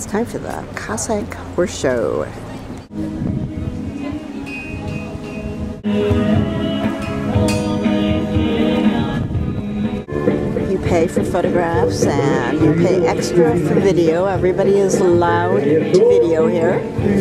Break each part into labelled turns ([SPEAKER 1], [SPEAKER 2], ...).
[SPEAKER 1] It's time for the Cossack Horse Show. You pay for photographs and you pay extra for video. Everybody is allowed to video here.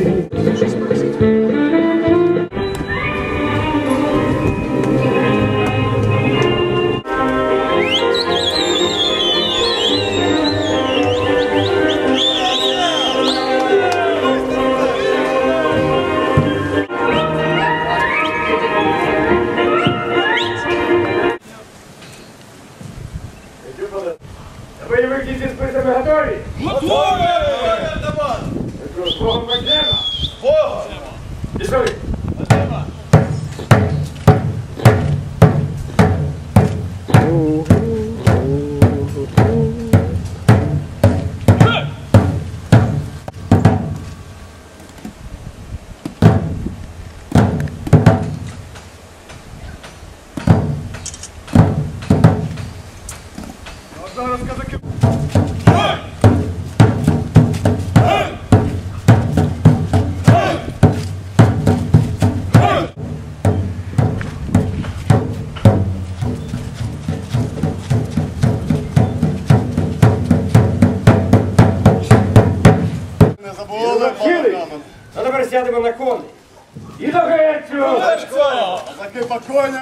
[SPEAKER 2] А тепер сядемо на коні. І до гетю!
[SPEAKER 3] Такий покойний!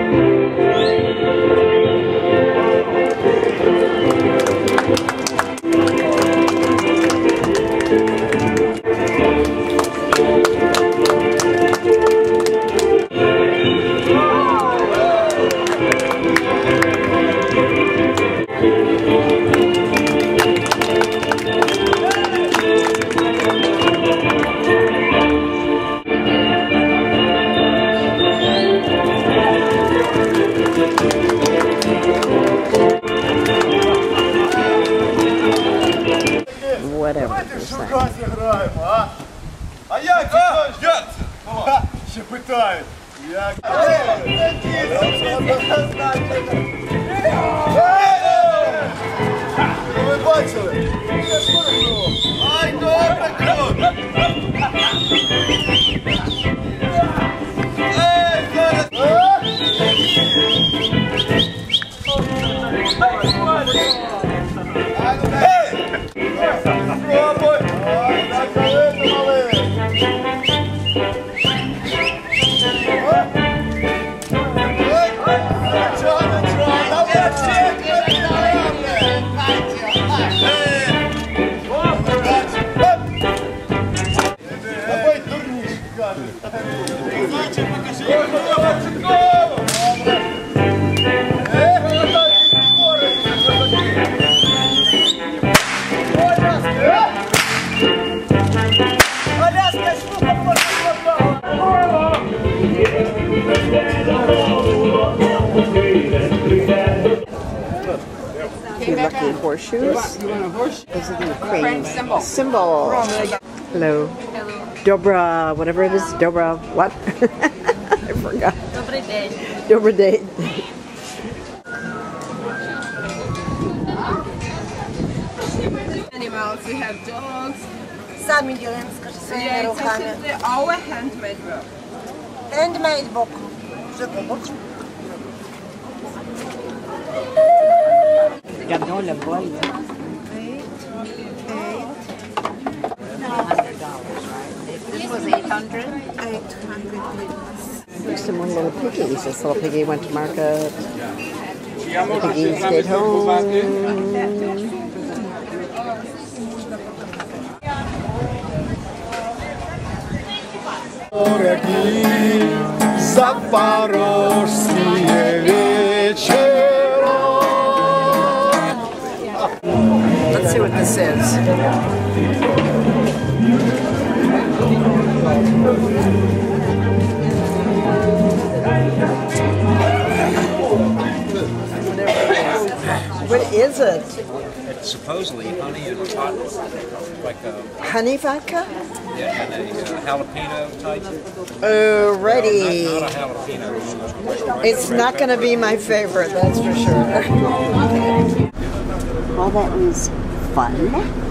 [SPEAKER 2] А як? Як?
[SPEAKER 3] Ще питають. Як? Ви бачили?
[SPEAKER 2] Ай, добре, круто!
[SPEAKER 1] Lucky horseshoes. Those are the crane symbol. Hello. Dobra, whatever it is. Dobra, what? I forgot.
[SPEAKER 4] Добрий день.
[SPEAKER 1] Добрий день.
[SPEAKER 4] Animals, we have dogs.
[SPEAKER 5] Самі ділимо, скажи, своїми руками.
[SPEAKER 4] It's our handmade work.
[SPEAKER 5] Handmade book. Що це book?
[SPEAKER 1] Ganola boy.
[SPEAKER 4] This was 800.
[SPEAKER 5] 800.
[SPEAKER 1] There's some more little piggies. This little piggy went to market. The piggy stayed home.
[SPEAKER 3] Zaporozhye вечера.
[SPEAKER 1] Let's see what this is. What is it?
[SPEAKER 6] It's supposedly honey and hot, like a
[SPEAKER 1] Honey vodka?
[SPEAKER 6] yeah, and a jalapeno type.
[SPEAKER 1] Alrighty.
[SPEAKER 6] Not a jalapeno.
[SPEAKER 1] It's not going to be my favorite, that's for sure. Well, that was fun.